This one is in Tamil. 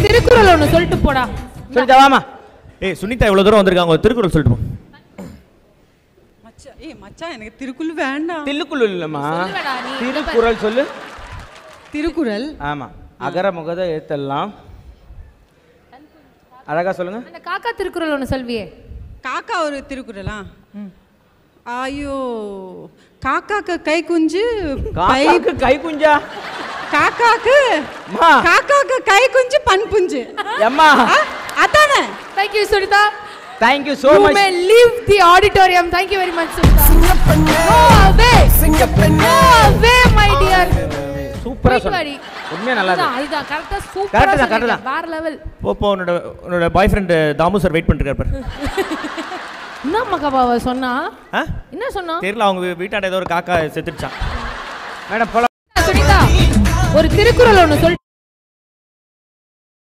திருக்குறள் ஒன்னு சொல்லிட்டு போடா. சொல்லிட்டா வாமா. ஏய் சுனிதா இவ்வளவு தூரம் வந்திருக்காங்க, ஒரு திருக்குறள் சொல்லிட்டு போ. மச்சான் மச்சான் எனக்கு திருக்குறள் வேண்டாம். திருக்குறள் இல்லம்மா, திருக்குறள் சொல்லு. திருக்குறள். ஆமா, அகர முகத எழுத்தெல்லாம் அழகா சொல்லுங்க. அந்த காக்கா திருக்குறள் ஒன்னு சொல்வியே. காக்கா ஒரு திருக்குறளா? ஐயோ, காக்காக்கு கை குஞ்சு. காக்காக்கு கை குஞ்சா? காக்காக்கு காக்காக்கு கை குஞ்சு பன் புஞ்சு. அம்மா அதானே. Thank you Sunita. Thank you so much. You may leave the auditorium. Thank you very much Sunita. No way. No way my dear. சூப்பரா சொன்னீங்க. உண்மையா நல்லா இருக்கு. அதுதான் கரெக்ட்டா சூப்பரா சொன்னீங்க. வேற லெவல். போ உன்னோட boy friend Damu sir wait பண்ணிட்டு இருக்காரு. என்ன மகபாவா சொன்னா? என்ன சொன்னா? தெரியல, அவங்க வீட்டாண்ட ஏதோ ஒரு காக்கா செத்துடுச்சான். மேடம் போலாம். சுனிதா ஒரு திருக்குறள் ஒன்னு சொல்.